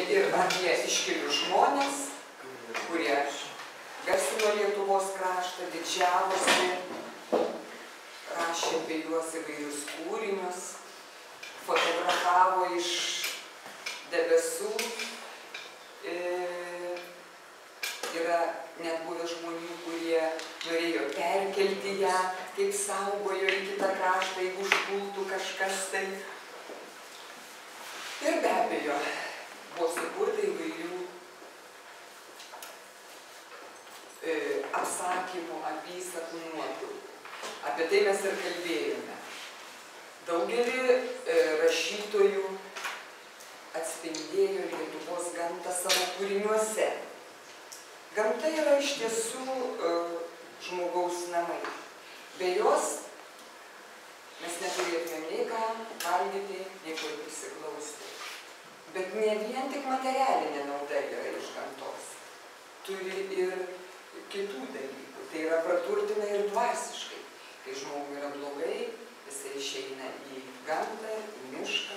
ir apie iškilius žmonės, kurie garsino Lietuvos kraštą, didžiavosi, rašė apie juos įvairius kūrinius, fotografavo iš debesų. Yra net buvę žmonių, kurie norėjo perkelti ją, kaip saugojo į kitą kraštą, jeigu užpultų kažkas tai. Ir be abejo, buvo sukurta įvairių apsakymų, apysakų, nuotraukų. Apie tai mes ir kalbėjome. Daugelį rašytojų atspindėjo Lietuvos gamtą savo kūriniuose. Gamta yra iš tiesų žmogaus namai. Be jos mes neturėtume nei ką valgyti, nei kur prisiglausti. Bet ne vien tik materialinė nauda yra iš gamtos. Turi ir kitų dalykų. Tai yra praturtina ir dvasiškai. Kai žmogui yra blogai, jisai išeina į gamtą, į mišką.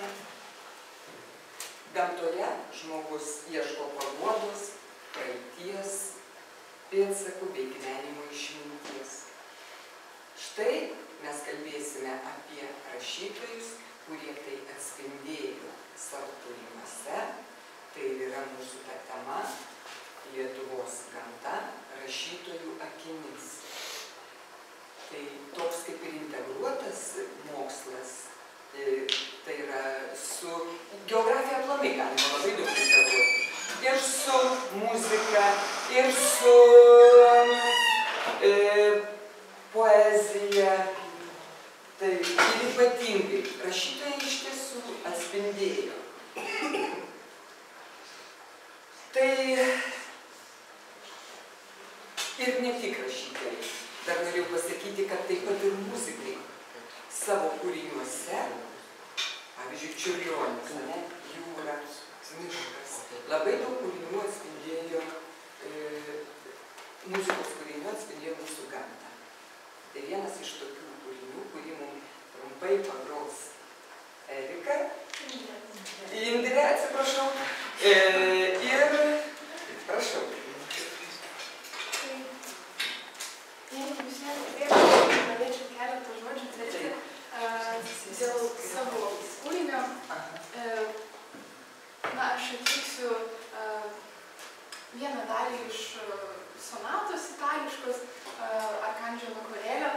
Gamtoje žmogus ieško paguodos, praeities, pėdsakų bei gyvenimo išminties. Štai mes kalbėsime apie rašytojus, kurie tai atspindėjo savo kūriniuose. Tai yra mūsų ta tema Lietuvos gamta rašytojų akimis. Tai toks kaip ir integruotas mokslas, tai yra su geografija aplamai galima labai daug integruoti. Ir su muzika, ir su poezija. Tai ir ypatingai rašytojai iš tiesų atspindėjo. Tai ir ne tik rašytojai. Dar norėjau pasakyti, kad taip pat ir muzikai savo kūriniuose, pavyzdžiui, Čiurlionis, jūra, miškas, labai daug kūrinių atspindėjo, muzikos kūrinių atspindėjo mūsų gamtą. Tai vienas iš tokių kūrinių, kurį mums trumpai pagros Erika, Indrė, atsiprašau, ir prašau. Jeigu jūs norėčiau keletą žodžių tarti dėl savo kūrinio, aš atliksiu vieną dalį iš sonatos itališkos Arkandželo Korelio.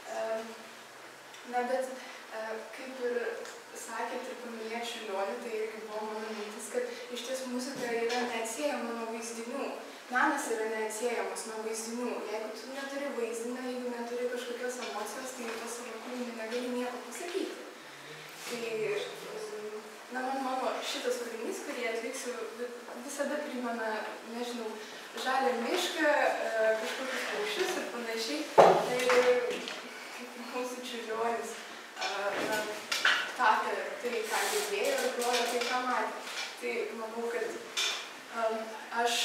Bet kaip ir sakėt ir paminėjot Čiurlionį, tai irgi buvo mano mintis, kad iš ties muzika yra neatsiejama nuo vaizdinių. Menas yra neatsiejamas nuo vaizdinių. Jeigu tu neturi vaizdinio, jeigu neturi kažkokios emocijos, tai to savo kūrinį negali nieko pasakyti. Tai mano šitas kūrinys, kurį atliksiu, visada primena, nežinau, žalią mišką, kažkokius paukščius ir panašiai. Tai kaip mūsų Čiurlionis tapė tai, ką girdėjo ir grojo tai, ką matė. Tai manau, kad aš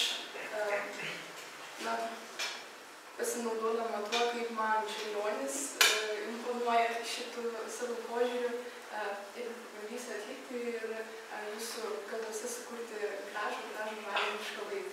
pasinaudodama tuo, kaip man Čiurlionis imponuoja šitų savo požiūrių ir bandysiu atlikti ir jūsų galvose sukurti gražų žalią miško vaizdą.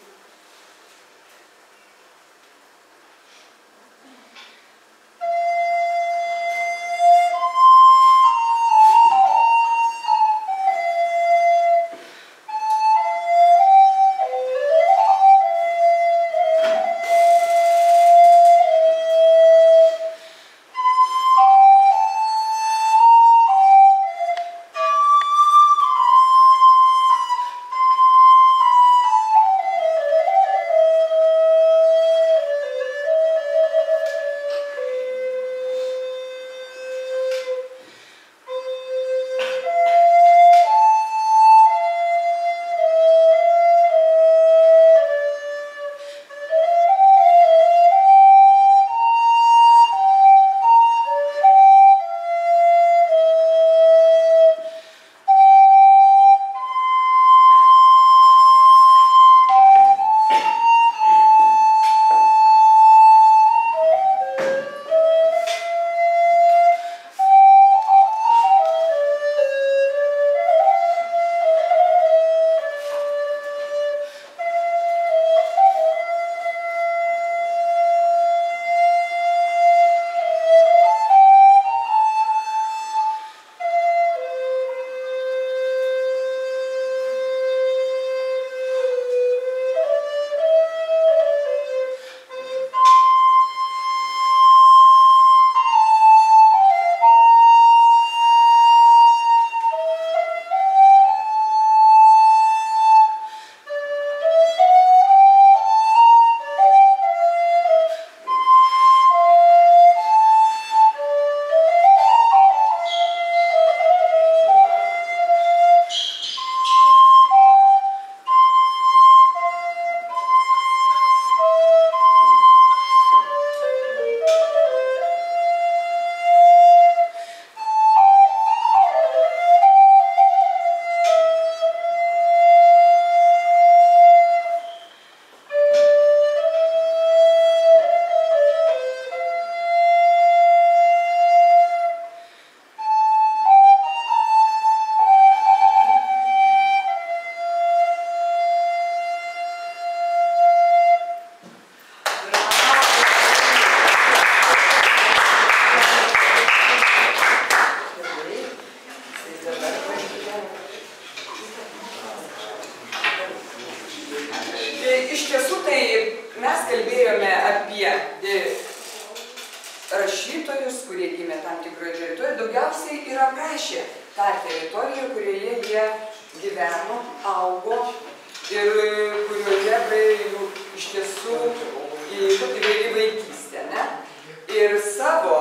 iš tiesų tai mes kalbėjome apie rašytojus, kurie gimė tam tikroje teritorijoje, daugiausiai ir aprašė tą teritoriją, kurioje jie gyveno, augo ir kurioje praėjo iš tiesų į vaikystę. Ne? Ir savo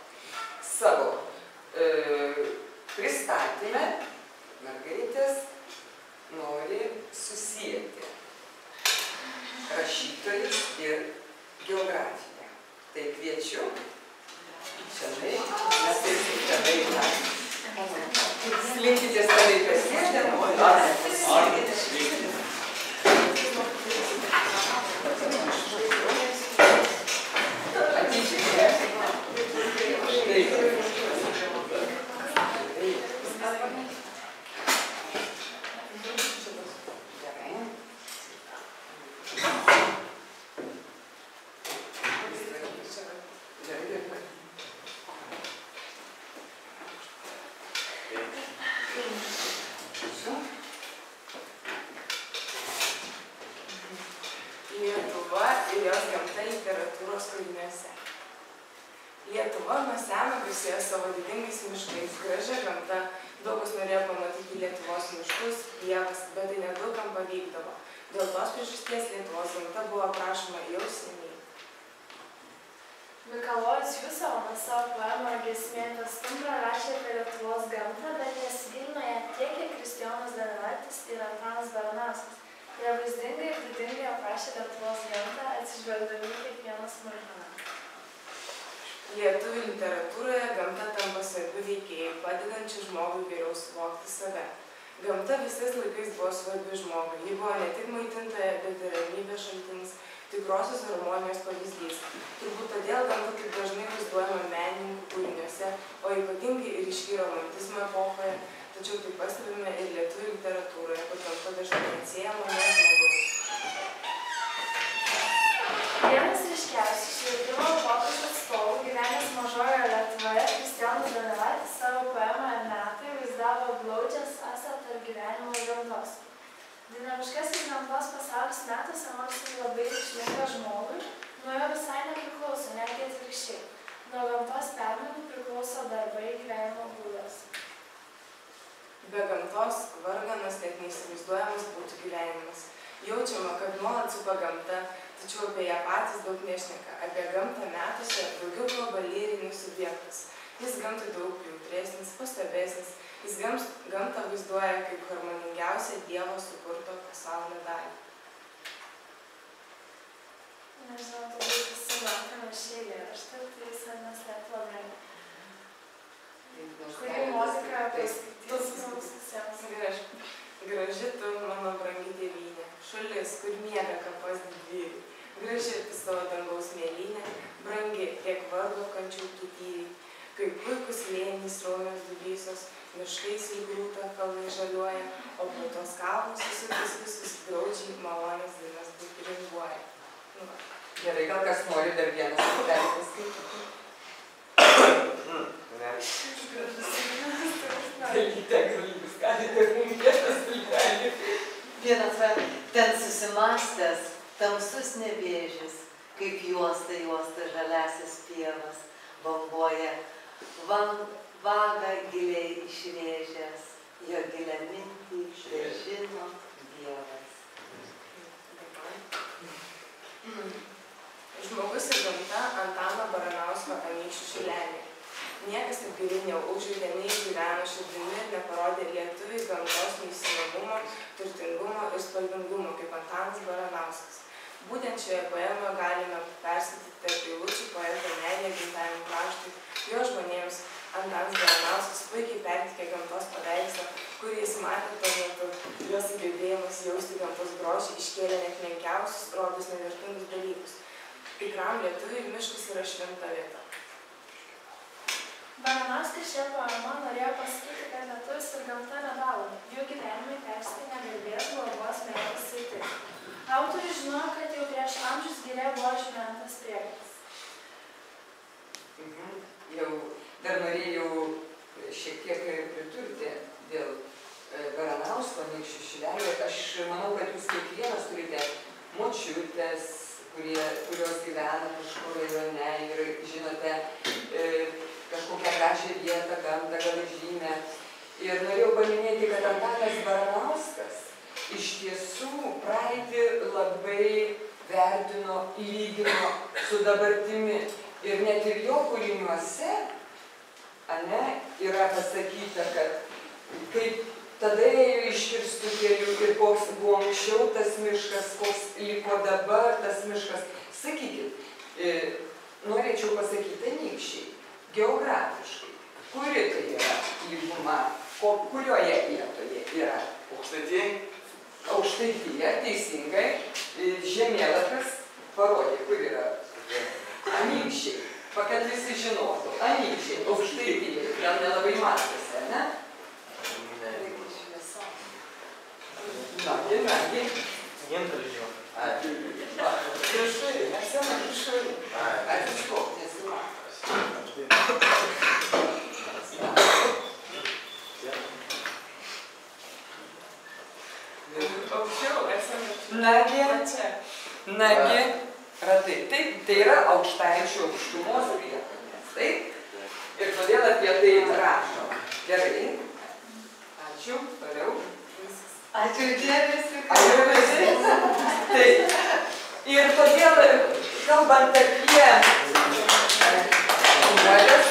pristatyme mergaitės nori susijęti rašytojus ir geografiją. Tai kviečiu, šiandien, mes eisim šiandien, slinkitės tenai pasėdėm, Lietuva ir jos gamta literatūros kūriniuose. Lietuva nuo seno garsėjo savo didingais miškais, gražia gamta. Daug kas norėjo pamatyti Lietuvos miškus, pievas, bet tai nedaugam pavykdavo. Dėl tos priežasties Lietuvos gamta buvo aprašoma jau seniai. Mikalojus Jusovas savo poemą Giesmė stumbrą rašė apie Lietuvos gamtą, bet nesigilino ją tiek, kiek Kristijonas Donelaitis ir Antanas Baranauskas. Jie vaizdingai ir didingai aprašė Lietuvos gamtą, atsižvelgdami kiekvieną smulkmeną. Lietuvių literatūroje gamta tampa svarbiu veikėjų, padedančiu žmogui geriau suvokti save. Gamta visais laikais buvo svarbi žmogui. Ji buvo ne tik maitintoja, bet ir ramybės šaltinis, tikrosios harmonijos pavyzdys. Turbūt todėl gamta taip dažnai vaizduojama menininkų kūriniuose, o ypatingai ryškiai romantizmo epochoje, tačiau taip pastebime ir lietuvių literatūroje, kur gamta dažnai neatsiejama nuo žmogaus. Vienas ryškiausių švietimo epochos atstovų gyvenęs mažojoje Lietuvoje, Kristijonas Donelaitis savo poemoje Metai vaizdavo glaudžią sąsają tarp gyvenimo ir gamtos. Dinamiškasis gamtos pasaulis metuose, nors ir labai reikšmingas žmogui, nuo jo visai nepriklauso, netgi atvirkščiai. Nuo gamtos permainų priklauso darbai, gyvenimo būdas. Be gamtos varganas net neįsivaizduojamas būtų gyvenimas. Jaučiama, kad nuolat supa gamta, tačiau apie ją patys daug nešneka. Apie gamtą metuose daugiau kalba lyrinis subjektas. Jis gamtai daug jautresnis, pastabesnis. Jis gamtą vaizduoja kaip harmoningiausią Dievo sukurto pasaulio dalį. Nežinau, turbūt visi matome šį eilėraštį, tai jis neslėptų labai. Kurį muziką paskaitysim mums visiems. Graži tu, mano brangi tėvynė, šalis, kur miega kapas didvyriai. Graži tu savo dangaus mėlynė, brangi, tiek vargo kančių tytyriai. Kaip puikus lėnys srovios dubysos, miškais į grūtą kalnai žaliuoja, o po tos kalnus visus graudžiai malonės dainas ringuoja. Gerai, gal kas nori dar vieną dalį paskaityti? Vienas ten susimastęs, tamsus nebėžis, kaip juosta žaliasis pievas, banguoja, vagą giliai išrėžęs, jo gilią mintį išvežino Dievas. Žmogus ir gamta Antano Baranausko Anykščių Šilenė. Niekas taip giliai neužžaidė, neišgyveno širdimi ir neparodė lietuviai gamtos neįsinomumo, turtingumo ir spalvingumo, kaip Antanas Baranauskas. Būtent šioje poemoje galime perskaityti tarp eilučių poeto meilę gimtajam kraštui, jo žmonėms. Antanas Baranauskas puikiai perteikė gamtos paveikslą, kurį jis matė tuo metu. Jo sugebėjimas jausti gamtos grožį iškėlė net menkiausius, rodos nevertingus dalykus. Tikram lietuviui miškas yra šventa vieta. Baranauskas šią poemą norėjo pasakyti, kad lietuvis ir gamta nedalomi. Jų gyvenimai persipynę garbės, globos, meilės sritis. Autorius žinojo, kad jau prieš amžius giria buvo šventas priegas. Jau dar norėjau šiek tiek pridurti dėl Baranausko Anykščių Šilenė. Aš manau, kad jūs kiekvienas turite močiutės, kurios gyvena kažkur rajone ir, žinote, kažkokią gražią vietą, gamtą, gal žymę. Ir norėjau paminėti, kad Antanas Baranauskas iš tiesų praeitį labai vertino, lygino su dabartimi. Ir net ir jo kūriniuose yra pasakyta, kad kaip tada ėjo iškirstų kelių ir koks buvo anksčiau tas miškas, koks liko dabar tas miškas. Sakykit, norėčiau pasakyti anykščiai, geografiškai, kuri tai yra lyguma, kurioje vietoje yra? Aukštaitija. Aukštaitija, teisingai, žemėlapis parodė, kur yra. Anykščiai, kad visi žinotų, anykščiai, aukštaitija, gal nelabai matosi, ne? Nagi. Gintaržio. Viršai, esame viršai. Atsiskok, nesimatos. Aukščiau, esame Nagi, čia. ratai. Taip, tai yra Aukštaičių aukštumos priemonės. Taip? Ir todėl apie tai rašoma. Gerai. Ačiū. Toliau. Ačiū dėmesį. Taip. Ir todėl, kalbant apie žmones,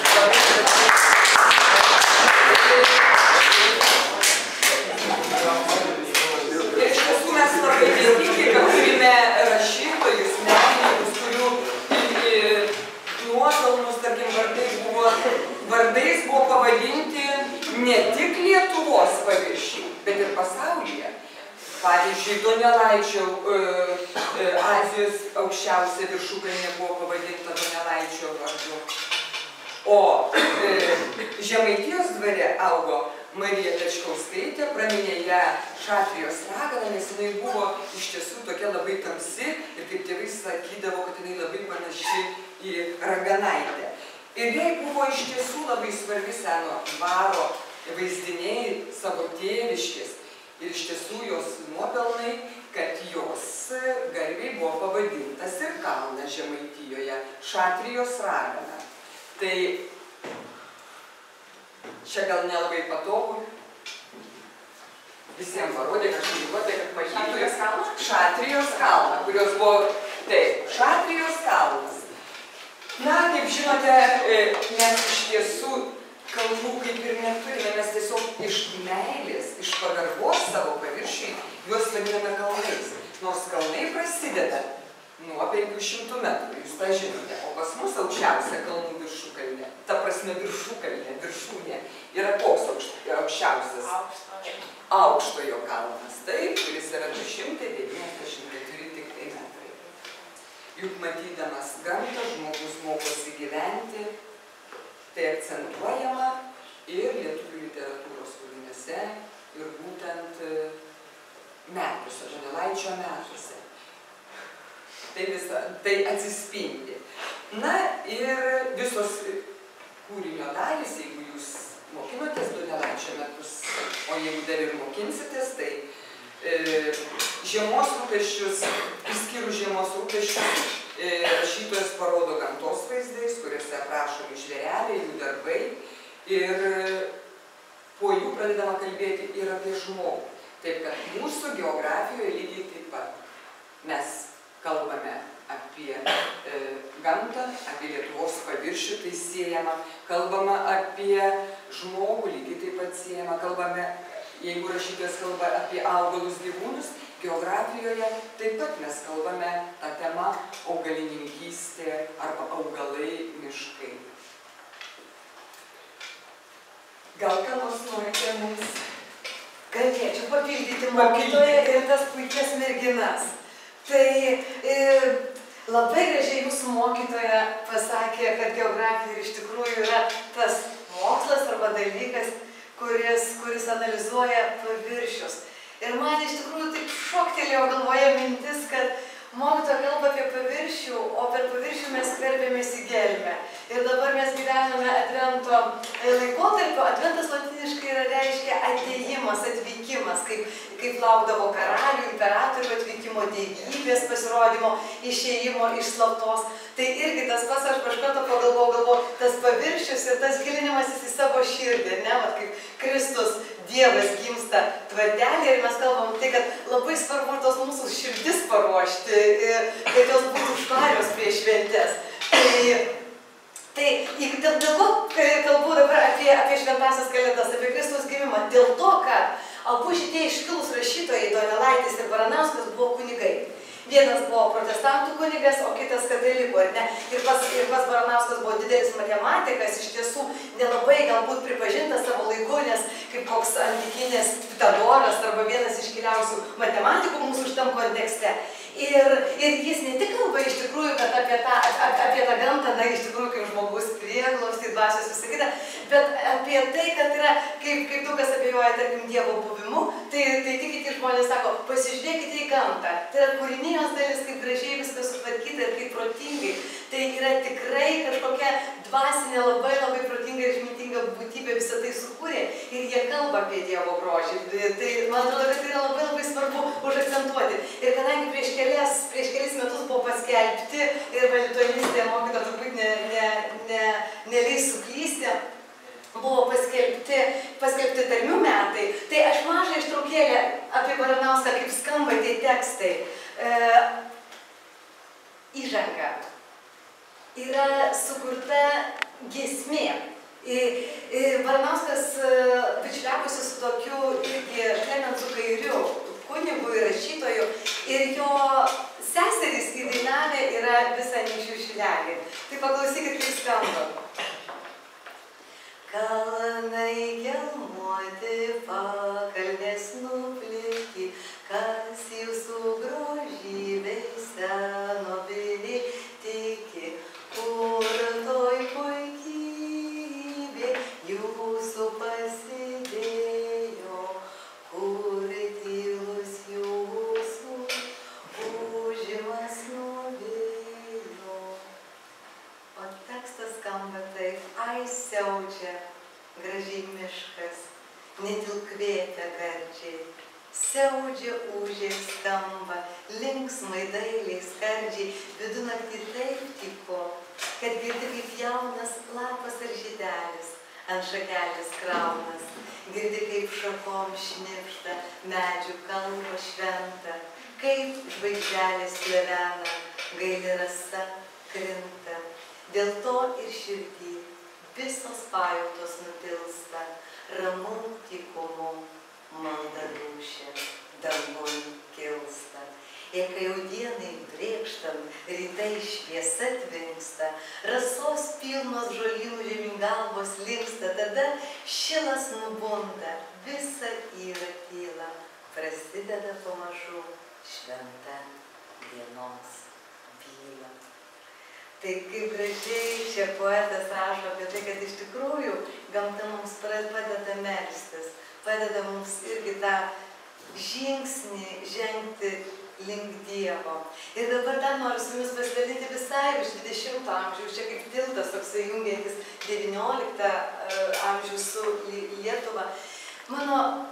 ir iš tiesų mes labai dėkingi, kad turime rašytojus, menininkus, kurių nuopelnus, tarkim, vardais buvo pavadinti ne tik Lietuvos paviršių, bet ir pasaulyje. Pavyzdžiui, Donelaičio Azijos aukščiausia viršukalnė buvo pavadinta Donelaičio vardu. O Žemaitijos dvare augo Marija Tačkauskaitė, praminė ją Šatrijos ragana, nes jinai buvo iš tiesų tokia labai tamsi ir kaip tėvai sakydavo, kad jinai labai panaši į raganaitę. Ir jai buvo iš tiesų labai svarbi seno dvaro vaizdiniai, savo tėviškės. Ir iš tiesų jos nuopelnai, kad jos garbei buvo pavadintas ir kalnas Žemaitijoje, Šatrijos ragana. Tai čia gal nelabai patogu. Visiems parodė, kad matytų Šatrijos kalną, kurios buvo, taip, Šatrijos kalnas. Na, kaip žinote, mes iš tiesų kalnų kaip ir neturime, mes tiesiog iš meilės, iš pagarbos savo paviršiui juos vadiname kalnais. Nors kalnai prasideda nuo 500 metrų, jūs tą žinote, o pas mus aukščiausia kalnų viršukalnė, ta prasme viršukalnė, viršūnė, yra koks aukščiausias? Aukštojo kalnas, taip, kuris yra 294 tik tai metrai. Juk matydamas gamtą žmogus mokosi gyventi, tai akcentuojama ir lietuvių literatūros kūriniuose, ir būtent metuose, Donelaičio metuose. Tai atsispindi. Na ir visos kūrinio dalys, jeigu jūs mokinotės Donelaičio metus, o jeigu dar ir mokinsitės, tai žiemos rūpesčius, išskyrus žiemos rūpesčius, rašytojas parodo gamtos vaizdais, kuriuose aprašomi žvėreliai, jų darbai, ir po jų pradedama kalbėti ir apie žmogų. Taip kad mūsų geografijoje lygiai taip pat mes kalbame apie gamtą, apie Lietuvos paviršių, tai siejama, kalbama apie žmogų, lygiai taip pat siejama, kalbame, jeigu rašytojas kalba apie augalus, gyvūnus, geografijoje taip pat mes kalbame tą temą augalininkystė arba augalai, miškai. Gal ką nors norite mums? Galėčiau papildyti mokytoją ir tas puikias merginas. Tai labai gražiai jūsų mokytoja pasakė, kad geografija iš tikrųjų yra tas mokslas arba dalykas, kuris analizuoja paviršius. Ir man iš tikrųjų taip šoktelėjo galvoje mintis, kad Mokytoja kalba apie paviršių, o per paviršių mes skverbiamės į gelmę. Ir dabar mes gyvename Advento laikotarpiu. Adventas latiniškai reiškia atėjimas, atvykimas, kaip laukdavo karalių, imperatorių atvykimo, dievybės pasirodymo, išėjimo iš slaptos. Tai irgi tas pats, aš kažkarto pagalvojau, tas paviršius ir tas gilinimasis į savo širdį, ne, vat kaip Kristus, Dievas gimsta tvartelį ir mes kalbam tai, kad labai svarbu tos mūsų širdis paruošti, kad jos būtų švarios prieš šventes. Tai dėl ko kalbu dabar apie šventąsias kalėdas, apie Kristaus gimimą? Dėl to, kad abu šitie iškilūs rašytojai, Donelaitis ir Baranauskas, buvo kunigai. Vienas buvo protestantų kunigas, o kitas katalikų, ar ne? Ir pas Baranauskas buvo didelis matematikas, iš tiesų nelabai galbūt pripažintas savo laiku, nes kaip koks antikinės Pitagoras arba vienas iškiliausių matematikų mūsų šitam kontekste. Ir jis ne tik kalba iš tikrųjų, kad apie tą gamtą, na, iš tikrųjų kaip žmogus prieglobstį, dvasios visą kitą, bet apie tai, kad yra, kaip daug kas abejoja, tarkim, Dievo buvimu, tai kiti žmonės sako, pasižiūrėkite į gamtą. Tai yra kūrinijos dalis, kaip gražiai viskas sutvarkyta ir kaip protingai. Tai yra tikrai kažkokia dvasinė, labai protinga ir išmintinga būtybė visą tai sukūrė ir jie kalba apie Dievo grožį. Tai man atrodo, kad tai yra labai svarbu užakcentuoti. Ir kadangi prieš kelis metus buvo paskelbti ir valituonistė mokytoja turbūt neleis suklysti, buvo paskelbti tarmių metai, tai aš mažą ištraukėlę apie Baranauską, kaip skamba tie tekstai. Įžanga. Yra sukurta giesmė. Baranauskas bičiuliavosi su tokiu irgi Klemensu Kairiu, kunigu ir rašytoju, ir jo seserys įdainavę yra visą Anykščių šilelį. Tai paklausykit, kaip skamba. Kalnai gelmuoti, pakalnės nupliki, kas jūsų grožybei senoviniai tiki, kur toj puikybė jūsų pasidėjo, kur tylus jūsų ūžimas nuvėjo. O tekstas skamba taip, ai siaučia gražiai miškas, netilkvėpia gardžiai, siaudžia ūžiai skamba, linksmai dailiai skardžiai, vidunaktį taip tyko, kad girdi kaip jaunas lapas ar žydelis, ant šakelės kraunas, girdi kaip šakom šnipšta, medžių kalba šventa, kaip žvaigždelės plevena, gaili rasa krinta. Dėl to ir širdį visos pajautos nutilsta, ramu tykumu malda dūšia, dangun kilsta. Ir kai jau dienai brėkštant, rytai šviesa tvinksta, rasos pilnos žolynų žemyn galvos linksta, tada šilas nubunda, visa yra tyla, prasideda pamažu šventa dienos byla. Tai kaip gražiai čia poetas rašo apie tai, kad iš tikrųjų gamta mums padeda melstis, padeda mums irgi tą žingsnį žengti link Dievo. Ir dabar dar noriu su jumis pasidalinti visai iš 20 amžiaus, čia kaip tiltas toksai jungiantis 19 amžių su Lietuva. Mano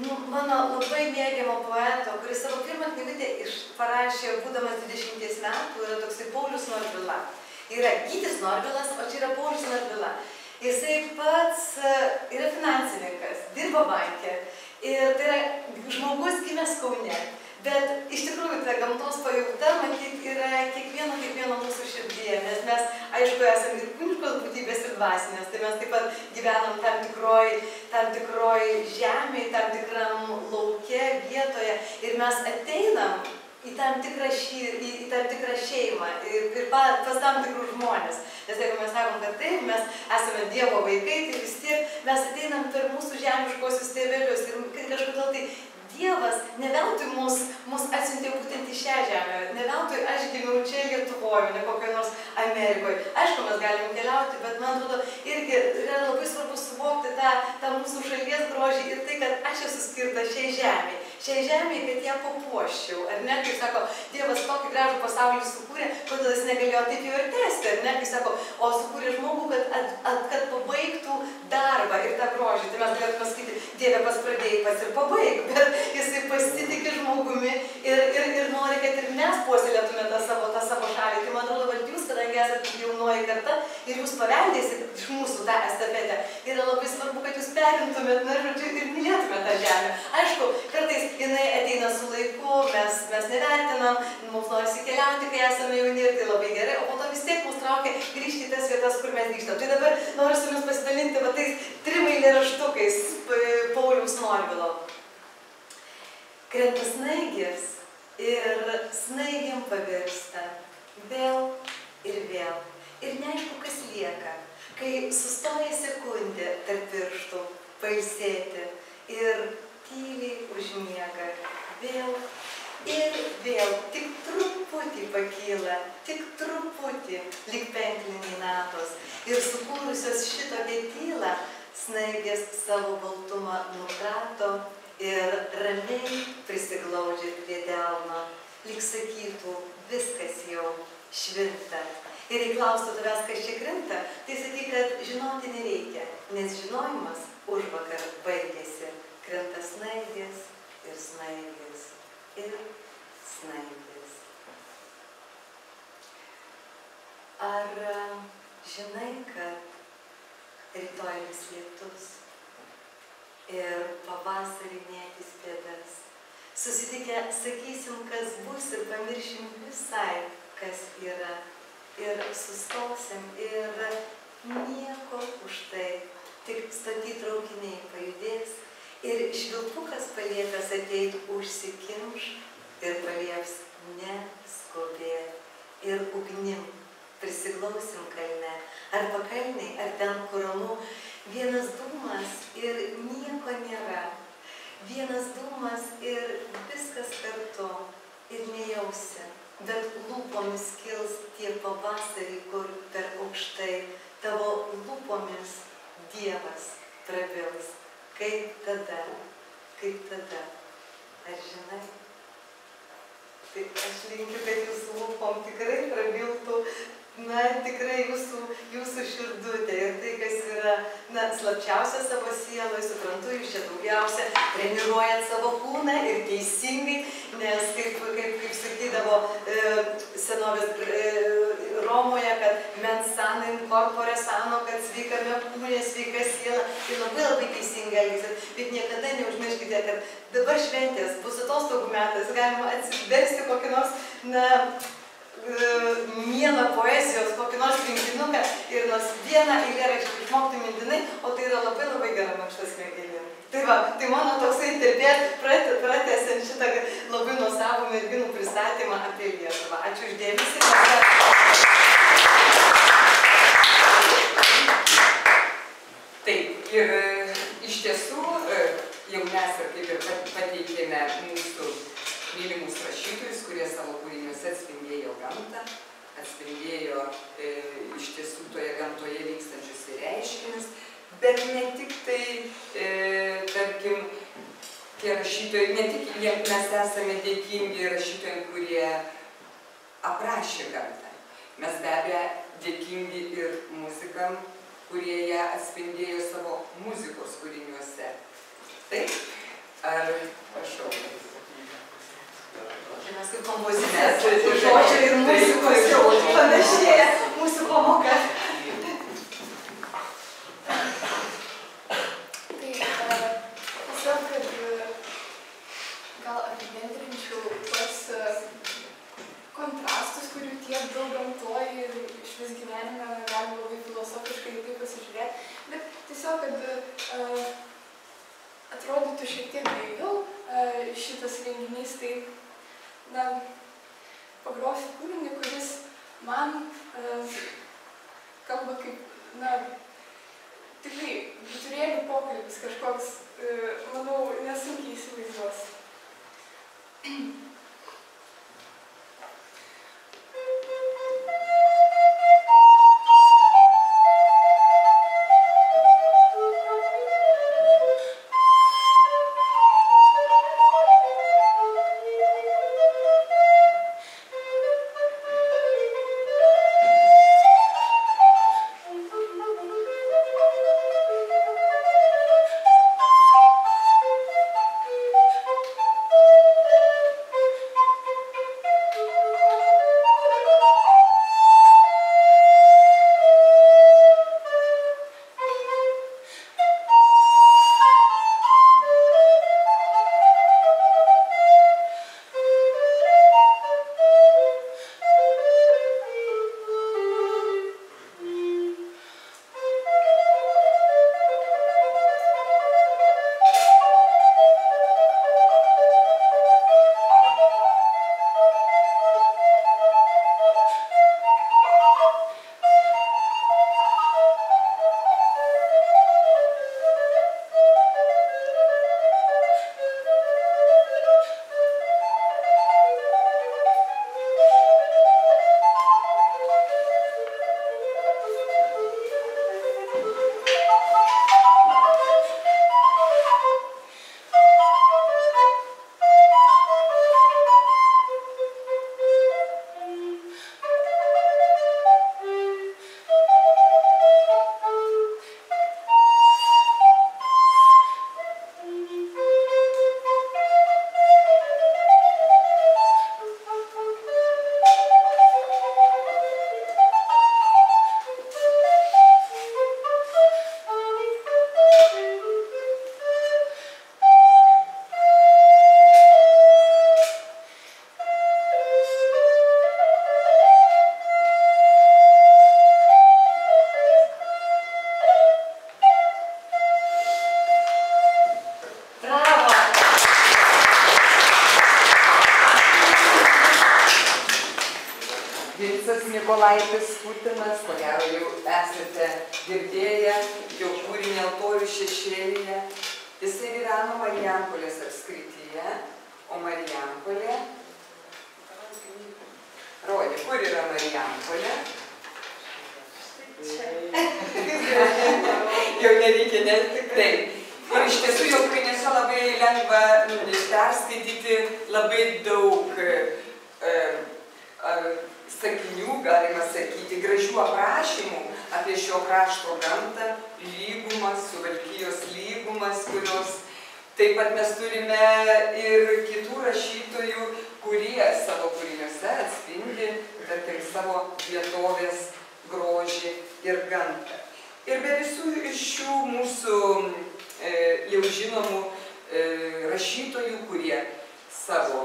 labai mėgiamo poeto, kuris savo pirmą knygutę parašė būdamas 20 metų, yra toksai Paulius Norvila. Yra Gytis Norvilas, o čia yra Paulius Norvila. Jisai pats yra finansininkas, dirba banke ir tai yra žmogus gimęs Kaune. Bet iš tikrųjų ta gamtos pajauta, matyt, yra kiekvieno mūsų širdyje, nes mes, aišku, esame ir kūniškos būtybės ir dvasinės, tai mes taip pat gyvenam tam tikroj žemėje, tam tikram lauke, vietoje ir mes ateinam į tam tikrą šeimą ir pas tam tikrus žmonės. Nes jeigu mes sakom, kad taip, mes esame Dievo vaikai, tai vis tiek mes ateinam per mūsų žemiškosius tėvelius ir kažkodėl tai Dievas ne veltui mus atsiuntė būtent į šią žemę, ne veltui aš gimiau čia Lietuvoje, ne kokioje nors Amerikoje. Aišku, mes galim keliauti, bet man atrodo, irgi yra labai svarbu suvokti tą mūsų šalies grožį ir tai, kad aš esu skirta šiai žemei. šiai žemėje, kad ją papuoščiau, ar ne, kaip sako, Dievas tokį gražų pasaulį sukūrė, kodėl jis negalėjo taip jau ir tęsti, ar ne, kaip sako, o sukūrė žmogų, kad pabaigtų darbą ir tą grožį. Tai mes galėtume pasakyti, Dieve pas pradėjai, pas ir pabaig, bet jisai pasitikė žmogumi ir nori, kad ir mes puoselėtume tą savo šalį. Tai man atrodo, kad jūs, kadangi esate jaunoji karta ir jūs paveldėsit iš mūsų tą estafetę, yra labai svarbu, kad jūs perimtumėt, na, žodžiu, ir mylėtumėt tą žemę. Aišku, kartais jinai ateina su laiku, mes nevertinam, mums norisi keliauti, kai esame jauni ir tai labai gerai, o po to vis tiek mus traukia grįžti į tas vietas, kur mes grįžtam. Tai dabar noriu su jums pasidalinti va tais 3 eilėraštukais Pauliaus Norvilo. Krenta snaigės ir snaigėm pavirsta vėl ir vėl. Ir neaišku, kas lieka, kai sustoja sekundė tarp pirštų pailsėti ir tyliai užmiega vėl ir vėl. Tik truputį pakyla, tik truputį, lyg penkliniai natos. Ir sukūrusios šitokią tylą, snaigės savo baltumą nukrato ir ramiai prisiglaudžia prie delno, lyg sakytų, viskas jau švinta. Ir jei klaustų tavęs, kas čia krinta, tai sakyk, kad žinoti nereikia, nes žinojimas užvakar baigėsi. Krinta snaigės ir snaigės ir snaigės. Ar žinai, kad rytoj lis lietus ir pavasarį mėtys pėdas? Susitikę sakysim, kas bus ir pamiršim visai, kas yra. Ir sustosim ir nieko už tai, tik staty traukiniai pajudės ir švilpukas paliepęs ateit užsikimš ir palieps neskubėt. Ir ugnim prisiglausim kalne, ar pakalniai, ar ten kuranų, vienas dūmas ir nieko nėra. Vienas dūmas ir viskas kartu ir nejausi. Bet lūpomis kils tie pavasarį, kur per aukštai tavo lūpomis Dievas prabils. Kaip tada, ar žinai? Tai aš linkiu, kad jūsų lūpom tikrai prabiltų, na, tikrai jūsų širdutė ir tai, kas yra, na, slapčiausia savo sieloje, suprantu, jūs čia daugiausia treniruojat savo kūną ir teisingai, nes kaip sakydavo senovės Romoje, kad mens sana in corpore sano, kad sveikame kūne, sveika siela, tai labai teisingai elgsis, bet niekada neužmirškite, kad dabar šventės, bus atostogų metas, galima atsiversti kokį nors, na, mielą poezijos, kokį nors rinkinuką ir nors vieną eilėraštį išmokti mintinai, o tai yra labai gera mankšta smegenim. Tai va, tai mano toksai interpėt pratęsiant šitą labai nuostabų merginų pristatymą apie Lietuvą. Ačiū uždėmesį. Taip, ir iš tiesų, jau mes ir kaip ir pateikėme mūsų mylimus rašytojus, kurie savo kūriniuose atspindėjo gamtą, atspindėjo iš tiesų toje gamtoje vykstančius reiškinius, bet ne tik tai, tarkim, tie rašytojai, ne tik mes esame dėkingi rašytojams, kurie aprašė gamtą. Mes be abejo dėkingi ir muzikam, kurie ją atspindėjo savo muzikos kūriniuose. Taip? Ar prašau? Mes kaip kompozicinės, žodžio ir muzikos jau panašėja mūsų pamoka. Tai tiesiog, kad gal apibendrinčiau tuos kontrastus, kurių tiek daug gamtoje ir iš vis gyvenime galima labai filosofiškai į tai pasižiūrėti, bet tiesiog, kad atrodytų šiek tiek gaiviau šitas renginys, tai na, pagrosiu kūrinį, kuris man kalba kaip, na, tikrai turėlių pokalbis kažkoks, manau, nesunkiai įsivaizduos. Jurijus Mykolaitis Putinas, ko gero jau esate girdėję, jo kūrinį Altorių šešėlyje. Jisai gyveno Marijampolės apskrityje, o Marijampolė... Rodė, kur yra Marijampolė? Jau nereikia net tikrai. Ir iš tiesų jo kūriniuose labai lengva perskaityti labai daug sakinių, galima sakyti, gražių aprašymų apie šio krašto gamtą, lygumas, Suvalkijos lygumas, kurios taip pat mes turime ir kitų rašytojų, kurie savo kūriniuose atspindi, tarkim, savo vietovės grožį ir gamtą. Ir be visų iš šių mūsų jau žinomų rašytojų, kurie savo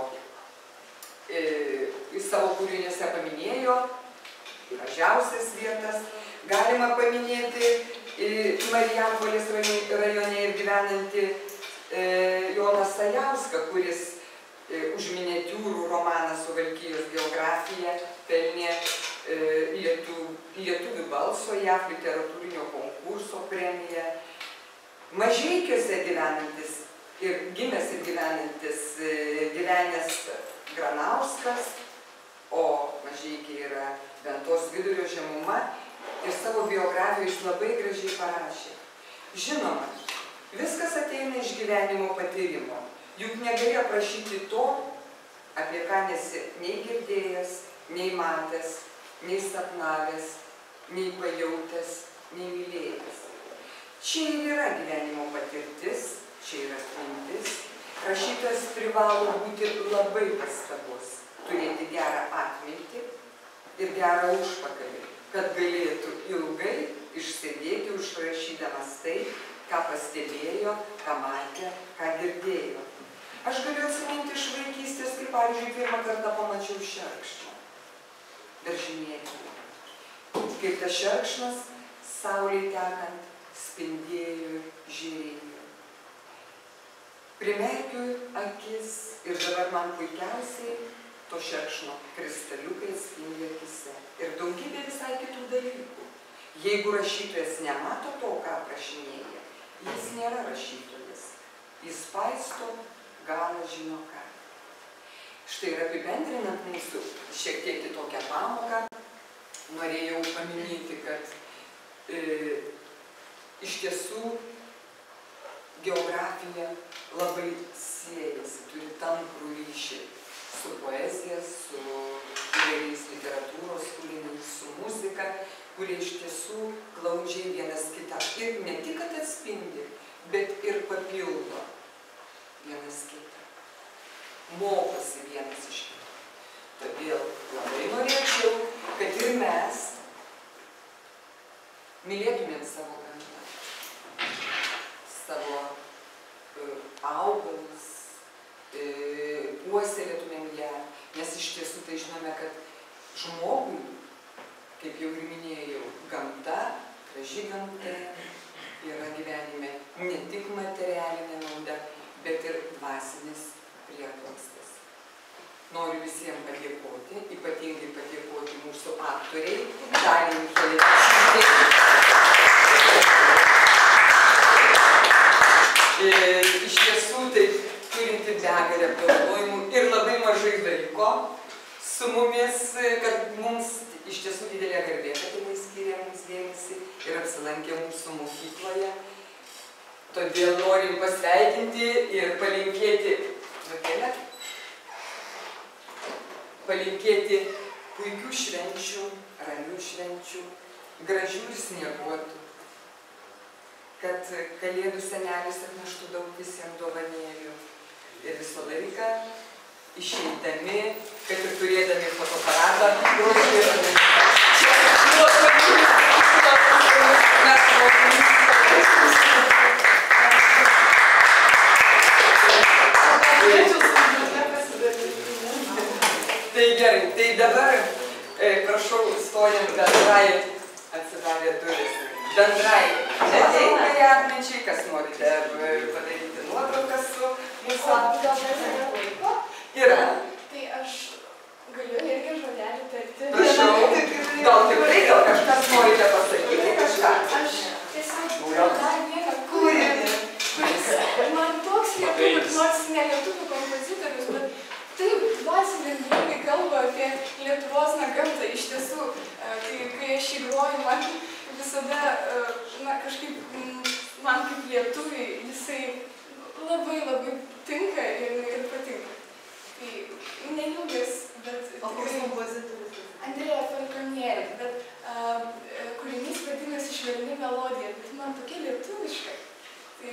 kūriniuose paminėjo gražiausias vietas, galima paminėti Marijampolės rajone ir gyvenantį Joną Sajauską, kuris už miniatiūrų romaną Suvalkijos geografija pelnė Lietuvių balso JAV literatūrinio konkurso premiją. Mažeikiuose gyvenantis ir gimęs ir gyvenęs Granauskas, o Mažeikiai yra Ventos vidurio žemuma, ir savo biografiją jis labai gražiai parašė. Žinoma, viskas ateina iš gyvenimo patyrimo, juk negali aprašyti to, apie ką nesi nei girdėjęs, nei matęs, nei sapnavęs, nei pajautęs, nei mylėjęs. Čia ir yra gyvenimo patirtis, čia yra atmintis. Rašytojas privalo būti labai pastabus, turėti gerą atmintį ir gerą užpakalį, kad galėtų ilgai išsėdėti užrašydamas tai, ką pastebėjo, ką matė, ką girdėjo. Aš galiu atsiminti iš vaikystės, kaip, pavyzdžiui, pirmą kartą pamačiau šerkšną daržinėje. Kaip tas šerkšnas saulei tekant spindėjo ir žėrėjo. Primerkiu akis ir dabar man puikiausiai to šerkšno kristaliukai atspindi akise. Ir daugybė visai kitų dalykų. Jeigu rašytojas nemato to, ką aprašinėja, jis nėra rašytojas. Jis paisto, galą žino ką. Štai ir apibendrinant mūsų šiek tiek kitokią pamoką, norėjau paminėti, kad iš tiesų geografija labai siejasi, turi tamprų ryšį su poezija, su įvairiais literatūros kūriniais, su muzika, kurie iš tiesų glaudžiai vienas kitą ir ne tik kad atspindi, bet ir papildo vienas kitą, mokosi vienas iš kito. Todėl labai norėčiau, kad ir mes mylėtumėm savo gamtą, savo augalus, puoselėtumėm ją, nes iš tiesų tai žinome, kad žmogui, kaip jau ir minėjau, gamta, graži gamta yra gyvenime ne tik materialinė nauda, bet ir dvasinis prieglobstis. Noriu visiems padėkoti, ypatingai padėkoti mūsų aktoriai, Daliai Michelevičiūtei. Iš tiesų, tai turinti begalę apdovanojimų ir labai mažai laiko su mumis, kad mums iš tiesų didelė garbė, kad jinai skyrė mums dėmesį ir apsilankė mūsų mokykloje. Todėl norim pasveikinti ir palinkėti puikių švenčių, ramių švenčių, gražių ir snieguotų, kad Kalėdų senelis atneštų daug visiems dovanėlių ir visą laiką išeidami, kad ir turėdami fotoaparadą, Tai gerai, tai dabar prašau stojant bendrai, atsidarė duris, bendrai ateikai atminčiai, kas norite padaryti nuotraukas su mūsų laiko. Yra. Tai aš galiu irgi žodelį tarti. Prašau. labai tinka ir patinka. Tai neliūdės, bet... O koks kompozitorius? Andrėja Falkonieri, bet kūrinys vadinasi Švelni melodija, bet man tokia lietuviška. Tai...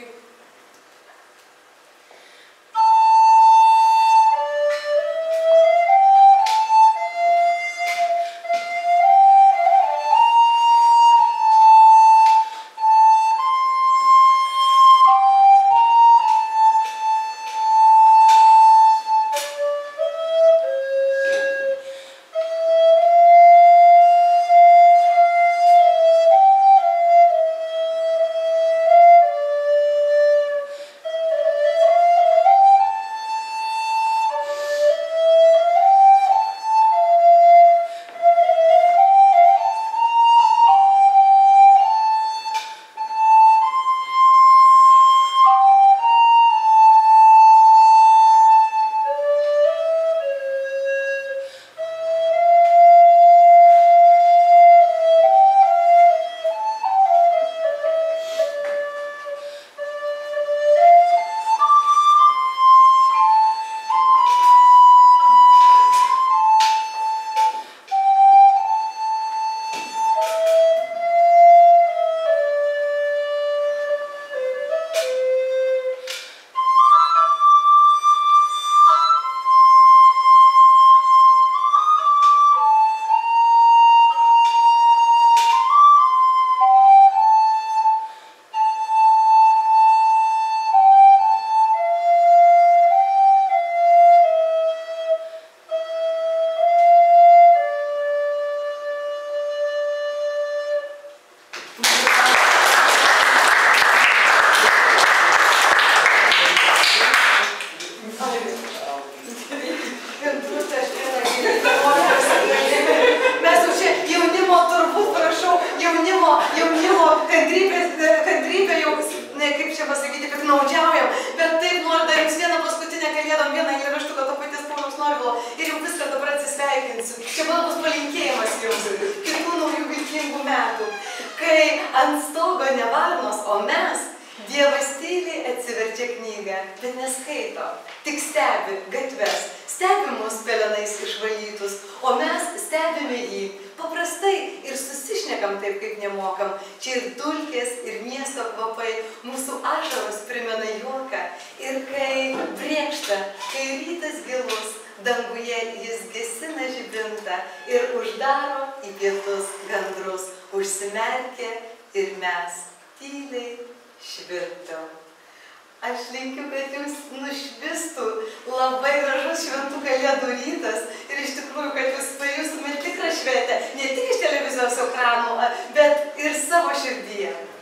kantrybė jau, ne kaip čia pasakyti, piknaudžiaujam, bet taip noriu dar jums vieną paskutinę kalėdom, vieną eilėraštuką to paties Pauliaus Norvilo ir jau viską dabar atsisveikinsiu. Čia man bus palinkėjimas jums, kitų naujų vilkingų metų, kai ant stogo ne varnos, o mes, Dievas tyliai atsiverčia knygą, bet neskaito, tik stebi gatves, stebi mus pelenais išvalytus, o mes stebime jį paprastai ir susišnekam taip, kaip nemokam. Čia ir dulkės, ir miesto kvapai, mūsų ašaros primena juoką. Ir kai brėkšta, kai rytas gilus, danguje jis gesina žibintą ir uždaro į pietus gandrus, užsimerkia ir mes tyliai švirtam. Aš linkiu, kad jūs nušvistų labai gražus šventų kalėdų rytas ir iš tikrųjų, kad jūs pajustumėte tikrą šventę, ne tik iš televizijos ekranų, bet ir savo širdyje.